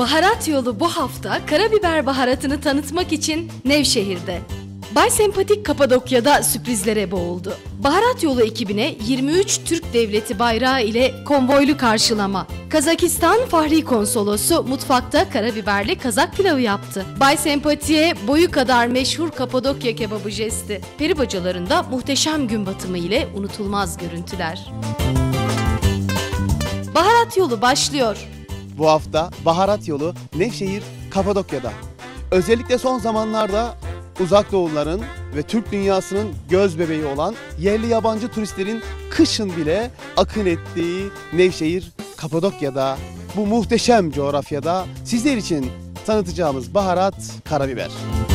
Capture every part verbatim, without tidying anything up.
Baharat Yolu bu hafta karabiber baharatını tanıtmak için Nevşehir'de. Bay Sempatik Kapadokya'da sürprizlere boğuldu. Baharat Yolu ekibine yirmi üç Türk Devleti bayrağı ile konvoylu karşılama. Kazakistan Fahri Konsolosu mutfakta karabiberli Kazak pilavı yaptı. Bay Sempatik'e boyu kadar meşhur Kapadokya kebabı jesti. Peri bacalarında muhteşem gün batımı ile unutulmaz görüntüler. Baharat Yolu başlıyor. Bu hafta Baharat Yolu Nevşehir, Kapadokya'da. Özellikle son zamanlarda Uzak Doğuların ve Türk dünyasının göz bebeği olan yerli yabancı turistlerin kışın bile akın ettiği Nevşehir, Kapadokya'da, bu muhteşem coğrafyada sizler için tanıtacağımız baharat karabiber.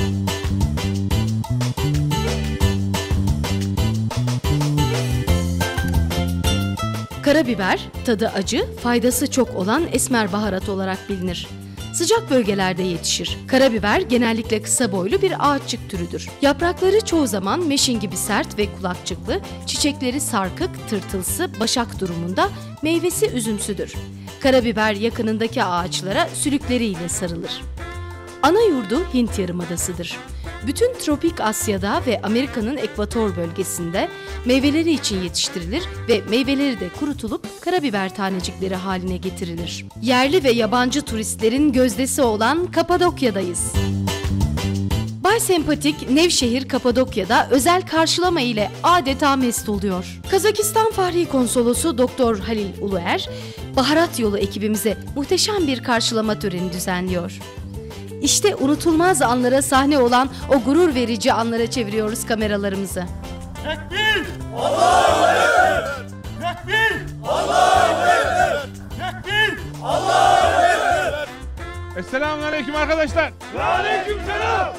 Karabiber, tadı acı, faydası çok olan esmer baharat olarak bilinir. Sıcak bölgelerde yetişir. Karabiber genellikle kısa boylu bir ağaççık türüdür. Yaprakları çoğu zaman meşin gibi sert ve kulakçıklı, çiçekleri sarkık, tırtılsı, başak durumunda, meyvesi üzümsüdür. Karabiber yakınındaki ağaçlara sülükleriyle sarılır. Ana yurdu Hint Yarımadası'dır. Bütün tropik Asya'da ve Amerika'nın ekvator bölgesinde meyveleri için yetiştirilir ve meyveleri de kurutulup karabiber tanecikleri haline getirilir. Yerli ve yabancı turistlerin gözdesi olan Kapadokya'dayız. Bay Sempatik, Nevşehir, Kapadokya'da özel karşılama ile adeta mest oluyor. Kazakistan Fahri Konsolosu Doktor Halil Uluer, Baharat Yolu ekibimize muhteşem bir karşılama töreni düzenliyor. İşte unutulmaz anlara sahne olan o gurur verici anlara çeviriyoruz kameralarımızı. Tekbir! Allahu Ekber! Tekbir! Allahu Ekber! Tekbir! Allahu Ekber! Esselamun Aleyküm arkadaşlar. Ve aleyküm selam.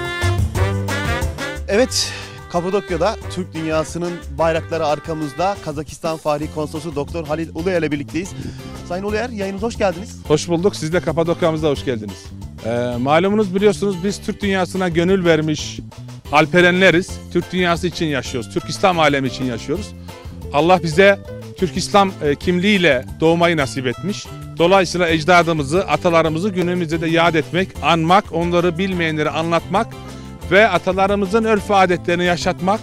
Evet, Kapadokya'da Türk dünyasının bayrakları arkamızda. Kazakistan Fahri Konsolosu Doktor Halil Uluer ile birlikteyiz. Sayın Uluer, yayınımıza hoş geldiniz. Hoş bulduk. Siz de Kapadokya'mıza hoş geldiniz. Ee, malumunuz biliyorsunuz biz Türk dünyasına gönül vermiş alperenleriz. Türk dünyası için yaşıyoruz. Türk İslam alemi için yaşıyoruz. Allah bize Türk İslam e, kimliğiyle doğmayı nasip etmiş. Dolayısıyla ecdadımızı, atalarımızı günümüzde de yad etmek, anmak, onları bilmeyenlere anlatmak ve atalarımızın örf adetlerini yaşatmak,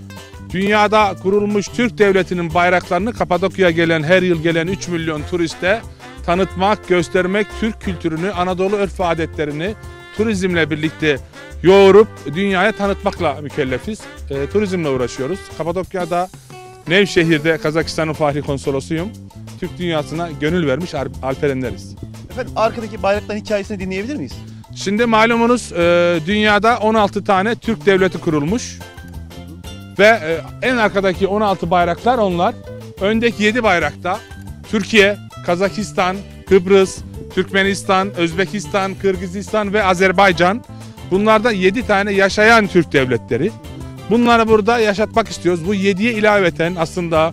dünyada kurulmuş Türk devletinin bayraklarını Kapadokya'ya gelen, her yıl gelen üç milyon turiste tanıtmak, göstermek, Türk kültürünü, Anadolu örf adetlerini turizmle birlikte yoğurup dünyaya tanıtmakla mükellefiz. E, turizmle uğraşıyoruz. Kapadokya'da, Nevşehir'de Kazakistan'ın Fahri Konsolosuyum. Türk dünyasına gönül vermiş alperenleriz. Efendim, arkadaki bayrakların hikayesini dinleyebilir miyiz? Şimdi malumunuz e, dünyada on altı tane Türk devleti kurulmuş. Ve e, en arkadaki on altı bayraklar onlar. Öndeki yedi bayrakta Türkiye, Kazakistan, Kıbrıs, Türkmenistan, Özbekistan, Kırgızistan ve Azerbaycan. Bunlarda yedi tane yaşayan Türk devletleri. Bunları burada yaşatmak istiyoruz. Bu yediye ilaveten aslında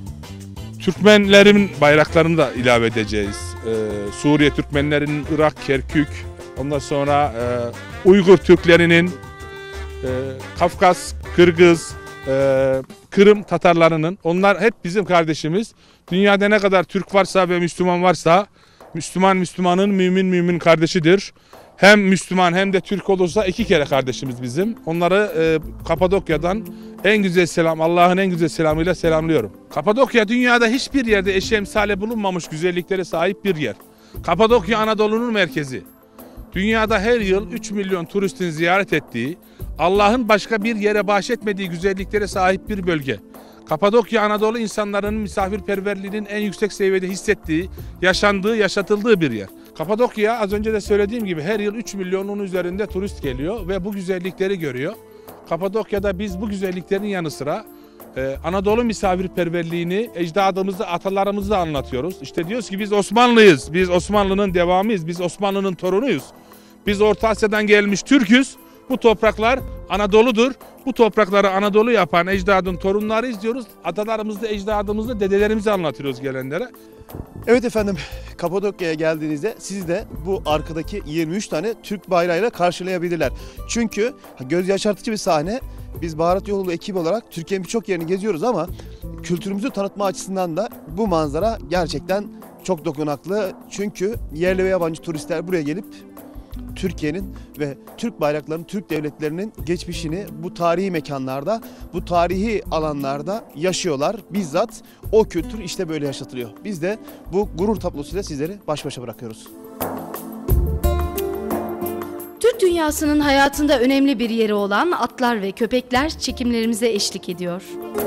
Türkmenlerin bayraklarını da ilave edeceğiz. Ee, Suriye Türkmenlerinin, Irak, Kerkük, ondan sonra e, Uygur Türklerinin, e, Kafkas, Kırgız, e, Kırım Tatarlarının, onlar hep bizim kardeşimiz. Dünyada ne kadar Türk varsa ve Müslüman varsa, Müslüman Müslümanın, mümin mümin kardeşidir. Hem Müslüman hem de Türk olursa iki kere kardeşimiz bizim. Onları e, Kapadokya'dan en güzel selam, Allah'ın en güzel selamıyla selamlıyorum. Kapadokya dünyada hiçbir yerde eşi emsali bulunmamış güzelliklere sahip bir yer. Kapadokya Anadolu'nun merkezi. Dünyada her yıl üç milyon turistin ziyaret ettiği, Allah'ın başka bir yere bahşetmediği güzelliklere sahip bir bölge. Kapadokya Anadolu insanların misafirperverliğinin en yüksek seviyede hissettiği, yaşandığı, yaşatıldığı bir yer. Kapadokya az önce de söylediğim gibi her yıl üç milyonun üzerinde turist geliyor ve bu güzellikleri görüyor. Kapadokya'da biz bu güzelliklerin yanı sıra e, Anadolu misafirperverliğini, ecdadımızı, atalarımızı anlatıyoruz. İşte diyoruz ki biz Osmanlıyız, biz Osmanlı'nın devamıyız, biz Osmanlı'nın torunuyuz. Biz Orta Asya'dan gelmiş Türk'üz. Bu topraklar Anadolu'dur. Bu toprakları Anadolu yapan ecdadın torunlarıyız diyoruz. Atalarımızı, ecdadımızı, dedelerimizi anlatıyoruz gelenlere. Evet efendim, Kapadokya'ya geldiğinizde sizi de bu arkadaki yirmi üç tane Türk bayrağıyla karşılayabilirler. Çünkü göz yaşartıcı bir sahne. Biz Baharat Yolu ekibi olarak Türkiye'nin birçok yerini geziyoruz ama kültürümüzü tanıtma açısından da bu manzara gerçekten çok dokunaklı. Çünkü yerli ve yabancı turistler buraya gelip Türkiye'nin ve Türk bayraklarının, Türk devletlerinin geçmişini bu tarihi mekanlarda, bu tarihi alanlarda yaşıyorlar. Bizzat o kültür işte böyle yaşatılıyor. Biz de bu gurur tablosuyla sizleri baş başa bırakıyoruz. Türk dünyasının hayatında önemli bir yeri olan atlar ve köpekler çekimlerimize eşlik ediyor.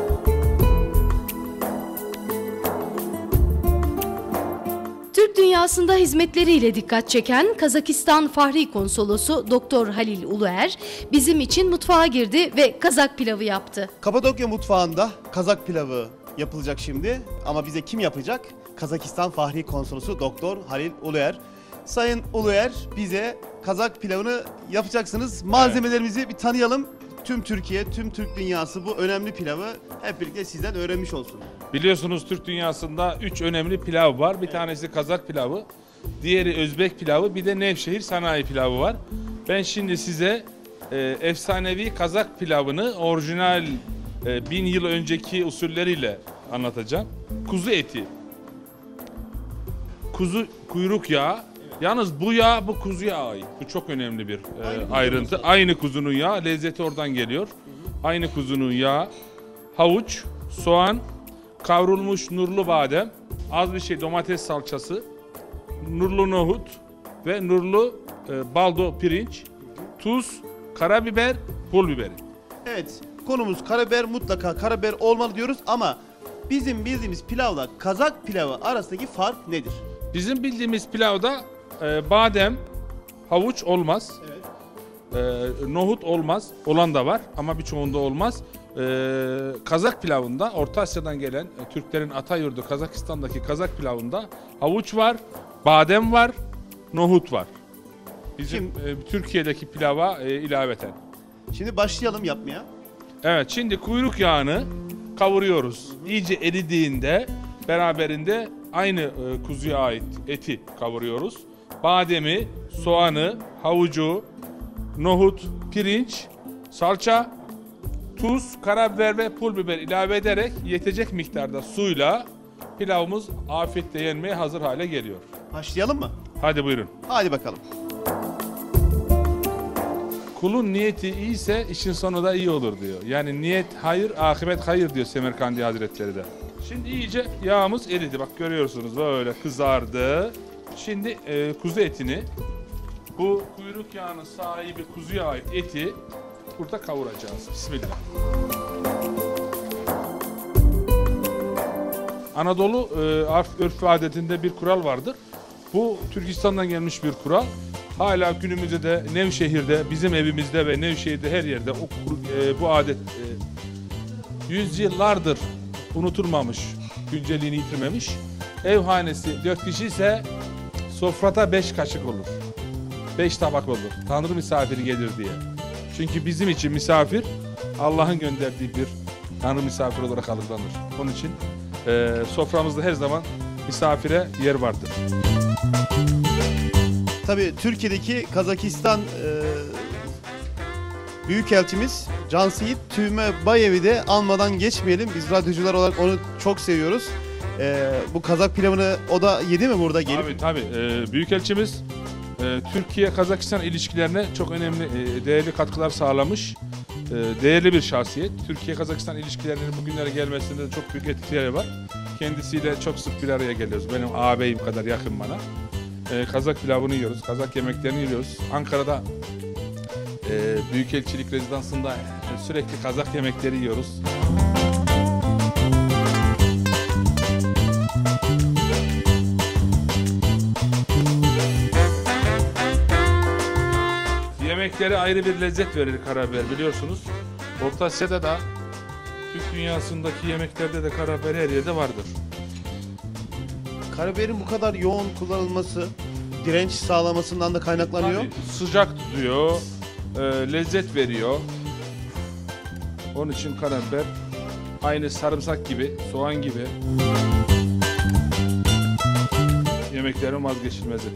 Türk dünyasında hizmetleriyle dikkat çeken Kazakistan Fahri Konsolosu Doktor Halil Uluer bizim için mutfağa girdi ve Kazak pilavı yaptı. Kapadokya mutfağında Kazak pilavı yapılacak şimdi ama bize kim yapacak? Kazakistan Fahri Konsolosu Doktor Halil Uluer. Sayın Uluer, bize Kazak pilavını yapacaksınız. Malzemelerimizi bir tanıyalım. Tüm Türkiye, tüm Türk dünyası bu önemli pilavı hep birlikte sizden öğrenmiş olsun. Biliyorsunuz Türk dünyasında üç önemli pilav var. Bir tanesi Kazak pilavı, diğeri Özbek pilavı, bir de Nevşehir sanayi pilavı var. Ben şimdi size e, efsanevi Kazak pilavını orijinal e, bin yıl önceki usulleriyle anlatacağım. Kuzu eti, kuzu kuyruk yağı. Yalnız bu yağ bu kuzuya ait. Bu çok önemli bir e, ayrıntı. Aynı kuzunun yağı, lezzeti oradan geliyor. Aynı kuzunun yağı, havuç, soğan, kavrulmuş nurlu badem, az bir şey domates salçası, nurlu nohut ve nurlu e, baldo pirinç, tuz, karabiber, pul biberi. Evet, konumuz karabiber, mutlaka karabiber olmalı diyoruz ama bizim bildiğimiz pilavla Kazak pilavı arasındaki fark nedir? Bizim bildiğimiz pilavda e, badem, havuç olmaz. Evet. E, nohut olmaz. Olan da var ama birçoğunda olmaz. E, Kazak pilavında, Orta Asya'dan gelen e, Türklerin ata yurdu Kazakistan'daki Kazak pilavında havuç var, badem var, nohut var. Bizim e, Türkiye'deki pilava e, ilaveten. Şimdi başlayalım yapmaya. Evet, şimdi kuyruk yağını kavuruyoruz. İyice eridiğinde beraberinde aynı e, kuzuya ait eti kavuruyoruz. Bademi, soğanı, havucu, nohut, pirinç, salça, tuz, karabiber ve pul biber ilave ederek yetecek miktarda suyla pilavımız afiyetle yenmeye hazır hale geliyor. Başlayalım mı? Hadi buyurun. Hadi bakalım. Kulun niyeti iyiyse işin sonu da iyi olur diyor. Yani niyet hayır, akıbet hayır diyor Semerkandi Hazretleri de. Şimdi iyice yağımız eridi. Bak görüyorsunuz böyle kızardı. Şimdi e, kuzu etini, bu kuyruk yağının sahibi kuzuya ait eti burada kavuracağız. Bismillah. Anadolu e, örf ve adetinde bir kural vardır. Bu Türkistan'dan gelmiş bir kural. Hala günümüzde de Nevşehir'de, bizim evimizde ve Nevşehir'de her yerde o, e, bu adet e, yüzyıllardır unutulmamış, günceliğini yitirmemiş. Ev hanesi dört kişi ise sofrada beş kaşık olur. Beş tabak olur. Tanrı misafiri gelir diye. Çünkü bizim için misafir Allah'ın gönderdiği bir Tanrı misafiri olarak algılanır. Onun için e, soframızda her zaman misafire yer vardır. Tabii Türkiye'deki Kazakistan e, Büyükelçimiz Cansiyit Tümebayev'i de anmadan geçmeyelim. Biz radyocular olarak onu çok seviyoruz. E, bu Kazak pilavını o da yedi mi burada gelip? Tabii tabii. E, Büyükelçimiz e, Türkiye-Kazakistan ilişkilerine çok önemli, e, değerli katkılar sağlamış. E, değerli bir şahsiyet. Türkiye-Kazakistan ilişkilerinin bugünlere gelmesinde de çok büyük etkileri var. Kendisiyle çok sık bir araya geliyoruz. Benim ağabeyim kadar yakın bana. Ee, Kazak pilavını yiyoruz, Kazak yemeklerini yiyoruz. Ankara'da e, Büyükelçilik rezidansında e, sürekli Kazak yemekleri yiyoruz. Yemekleri ayrı bir lezzet verir karabiber biliyorsunuz. Orta Asya'da da Türk dünyasındaki yemeklerde de karabiber her yerde vardır. Karabiberin bu kadar yoğun kullanılması direnç sağlamasından da kaynaklanıyor. Tabii, sıcak tutuyor, e, lezzet veriyor. Onun için karabiber aynı sarımsak gibi, soğan gibi yemeklerin vazgeçilmezi.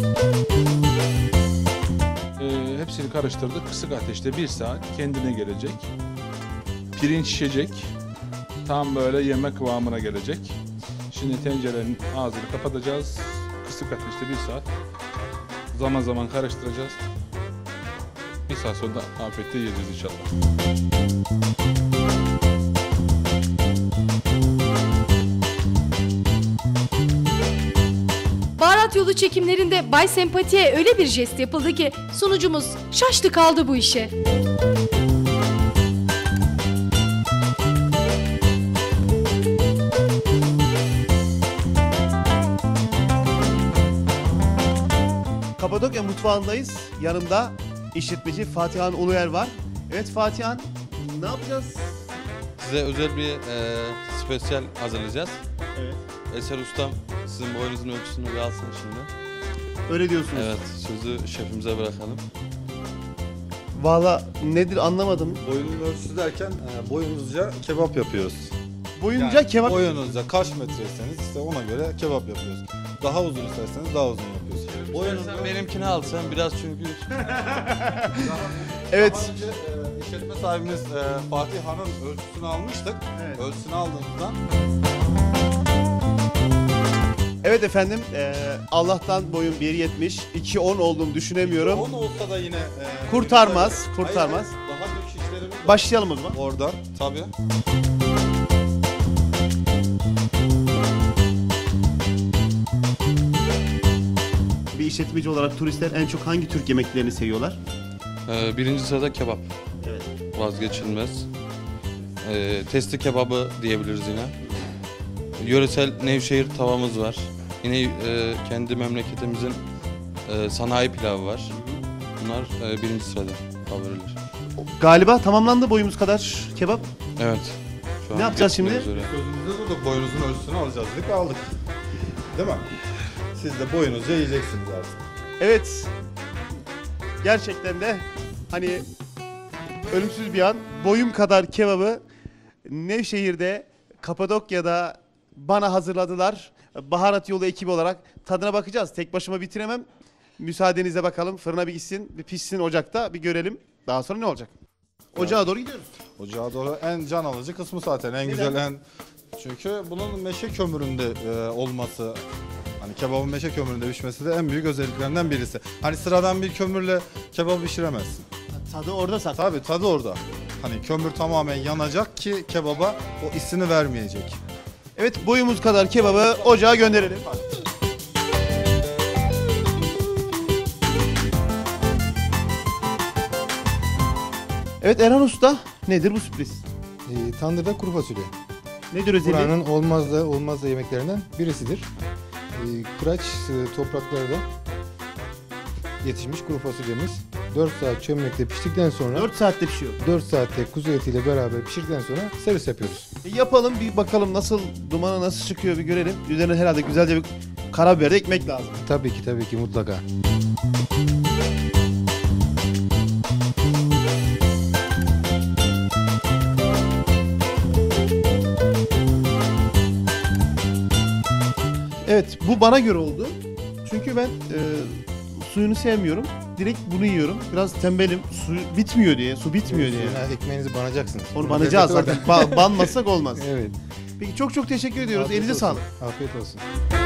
E, hepsini karıştırdık. Kısık ateşte bir saat kendine gelecek. Pirinç şişecek. Tam böyle yemek kıvamına gelecek. Şimdi tencerenin ağzını kapatacağız. Kısık ateşte bir saat. Zaman zaman karıştıracağız. Bir saat sonra afiyetle yiyeceğiz inşallah. Baharat yolu çekimlerinde Bay Sempati'ye öyle bir jest yapıldı ki sunucumuz şaştı kaldı bu işe. Kapadokya mutfağındayız. Yanımda işletmeci Fatihan Uluer var. Evet Fatihan, ne yapacağız? Size özel bir e, spesyal hazırlayacağız. Evet. Eser Ustam sizin boyunuzun ölçüsünü bir alsın şimdi. Öyle diyorsunuz. Evet, sözü şefimize bırakalım. Valla nedir anlamadım. Boyunun ölçüsü derken e, boyunuzca kebap yapıyoruz. Boyunca Yani kebap... Boyunuzca kaç metreyseniz işte ona göre kebap yapıyoruz. Daha uzun isterseniz daha uzun yapıyoruz. Boyunuzda Sen benimkini al sen biraz çünkü. Evet. Daha önce e, işletme sahibimiz e, Fatih Han'ın ölçüsünü almıştık. Evet. Ölçüsünü aldığımızdan Evet efendim, eee, Allah'tan boyum bir yetmiş, iki on olduğumu düşünemiyorum. on olsa da yine e, Kurtarmaz, Hayır, kurtarmaz. hayır, daha büyük şişlerimiz var. Başlayalım o zaman. Oradan tabii. Bir işletmeci olarak turistler en çok hangi Türk yemeklerini seviyorlar? E, birinci sırada kebap. Evet. Vazgeçilmez. E, testi kebabı diyebiliriz yine. Yöresel Nevşehir tavamız var. Yine e, kendi memleketimizin e, sanayi pilavı var. Bunlar e, birinci sırada favoriler. Galiba tamamlandı boyumuz kadar kebap. Evet. Şu an Ne yapacağız şimdi? bitmek üzere. Sözümüzde durduk. Boyunuzun ölçüsünü alacağız dedik aldık. Değil mi? Siz de boyunuzca yiyeceksiniz artık. Evet. Gerçekten de hani ölümsüz bir an boyum kadar kebabı Nevşehir'de, Kapadokya'da bana hazırladılar. Baharat yolu ekibi olarak tadına bakacağız. Tek başıma bitiremem. Müsaadenizle bakalım fırına bir gitsin, bir pişsin ocakta bir görelim. Daha sonra ne olacak? Ocağa doğru gidiyoruz. Ocağa doğru en can alıcı kısmı zaten en güzel en çünkü bunun meşe kömüründe e, olması hani kebabın meşe kömüründe pişmesi de en büyük özelliklerinden birisi. Hani sıradan bir kömürle kebabı pişiremezsin. Tadı orada saklı. Tabii tadı orada. Hani kömür tamamen yanacak ki kebaba o isini vermeyecek. Evet boyumuz kadar kebabı ocağa gönderelim. Evet Erhan Usta nedir bu sürpriz? E, tandırda kuru fasulye. Nedir özelliği? Buranın olmazda olmazda yemeklerinden birisidir. E, Kıraç e, topraklarda yetişmiş kuru fasulyemiz dört saat çömlekte piştikten sonra dört saatte pişiyor. dört saatte kuzu etiyle beraber pişirdikten sonra servis yapıyoruz. E, yapalım bir bakalım nasıl dumanı nasıl çıkıyor bir görelim. Üzerine herhalde güzelce bir karabiber de ekmek lazım. Tabii ki tabii ki mutlaka. Evet bu bana göre oldu. Çünkü ben e, suyunu sevmiyorum. Direkt bunu yiyorum. Biraz tembelim. Su bitmiyor diye. Su bitmiyor diye. Suyuna ekmeğinizi banacaksınız. Onu Bunun banacağız lezzeti zaten. orada. Ba- banmasak olmaz. Evet. Peki çok çok teşekkür ediyoruz. Afiyet Elinize olsun. sağlık. Afiyet olsun.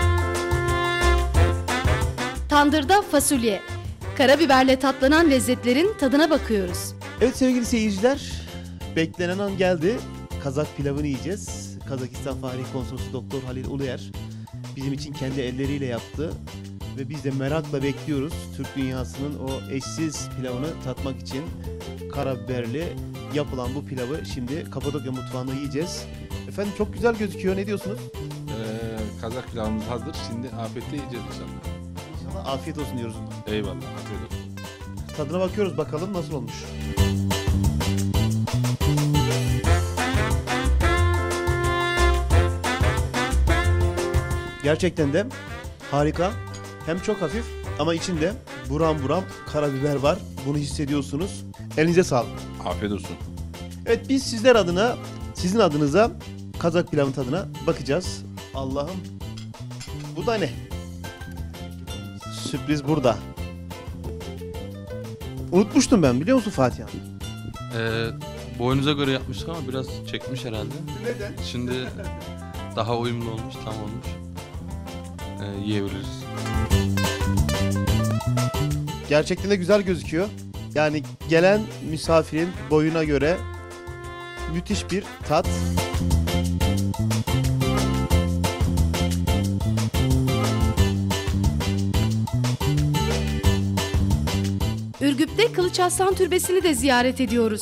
Tandırda fasulye. Karabiberle tatlanan lezzetlerin tadına bakıyoruz. Evet sevgili seyirciler. Beklenen an geldi. Kazak pilavını yiyeceğiz. Kazakistan Fahri Konsolosu Doktor Halil Uluer bizim için kendi elleriyle yaptı. Ve biz de merakla bekliyoruz. Türk dünyasının o eşsiz pilavını tatmak için karabiberli yapılan bu pilavı şimdi Kapadokya mutfağında yiyeceğiz. Efendim çok güzel gözüküyor. Ne diyorsunuz? Ee, Kazak pilavımız hazır. Şimdi afiyetle yiyeceğiz inşallah. İnşallah afiyet olsun diyoruz. Eyvallah. Afiyet olsun. Tadına bakıyoruz bakalım nasıl olmuş. Gerçekten de harika. Hem çok hafif ama içinde buram buram karabiber var. Bunu hissediyorsunuz. Elinize sağlık. Afiyet olsun. Evet biz sizler adına, sizin adınıza Kazak pilavın tadına bakacağız. Allah'ım. Bu da ne? Sürpriz burada. Unutmuştum ben biliyor musun Fatih abi? Ee, boyunuza göre yapmıştık ama biraz çekmiş herhalde. Neden? Şimdi daha uyumlu olmuş, tam olmuş. Ee, yiyebiliriz. Gerçekten de güzel gözüküyor. Yani gelen misafirin boyuna göre müthiş bir tat. Ürgüp'te Kılıç Arslan Türbesi'ni de ziyaret ediyoruz.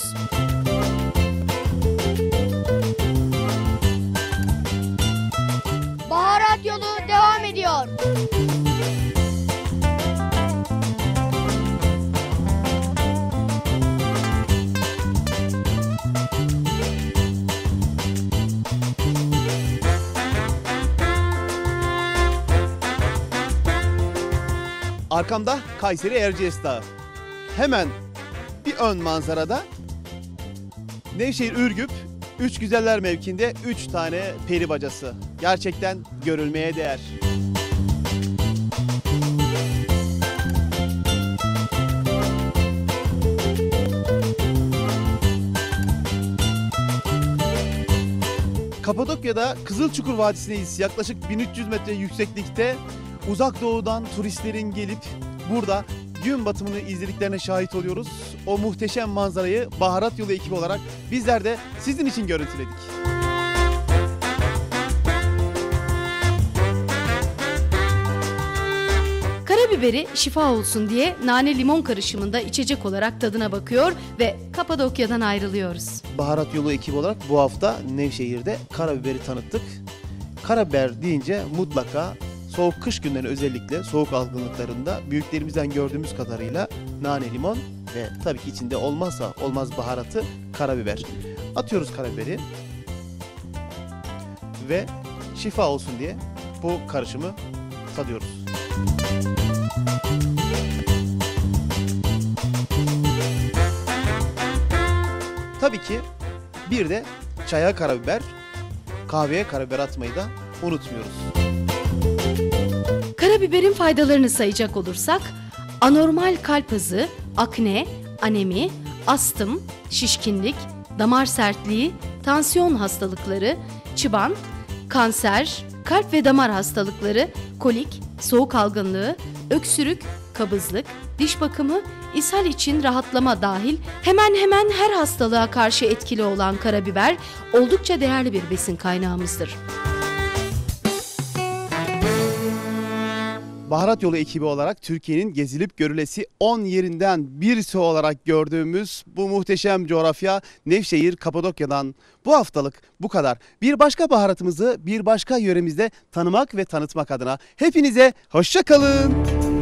Baharat yolu devam ediyor. Arkamda Kayseri Erciyes Dağı. Hemen bir ön manzarada Nevşehir Ürgüp Üç Güzeller mevkinde üç tane peri bacası. Gerçekten görülmeye değer. Kapadokya'da Kızılçukur Vadisi'ndeyiz. Yaklaşık bin üç yüz metre yükseklikte uzak doğudan turistlerin gelip burada gün batımını izlediklerine şahit oluyoruz. O muhteşem manzarayı Baharat Yolu ekibi olarak bizler de sizin için görüntüledik. Karabiberi şifa olsun diye nane limon karışımında içecek olarak tadına bakıyor ve Kapadokya'dan ayrılıyoruz. Baharat Yolu ekibi olarak bu hafta Nevşehir'de karabiberi tanıttık. Karabiber deyince mutlaka soğuk kış günlerinde, özellikle soğuk algınlıklarında büyüklerimizden gördüğümüz kadarıyla nane limon ve tabii ki içinde olmazsa olmaz baharatı karabiber. Atıyoruz karabiberi ve şifa olsun diye bu karışımı tadıyoruz. Tabii ki bir de çaya karabiber, kahveye karabiber atmayı da unutmuyoruz. Karabiberin faydalarını sayacak olursak, anormal kalp hızı, akne, anemi, astım, şişkinlik, damar sertliği, tansiyon hastalıkları, çıban, kanser, kalp ve damar hastalıkları, kolik, soğuk algınlığı, öksürük, kabızlık, diş bakımı, ishal için rahatlama dahil hemen hemen her hastalığa karşı etkili olan karabiber oldukça değerli bir besin kaynağımızdır. Baharat Yolu ekibi olarak Türkiye'nin gezilip görülesi on yerinden birisi olarak gördüğümüz bu muhteşem coğrafya Nevşehir, Kapadokya'dan bu haftalık bu kadar. Bir başka baharatımızı bir başka yöremizde tanımak ve tanıtmak adına hepinize hoşça kalın.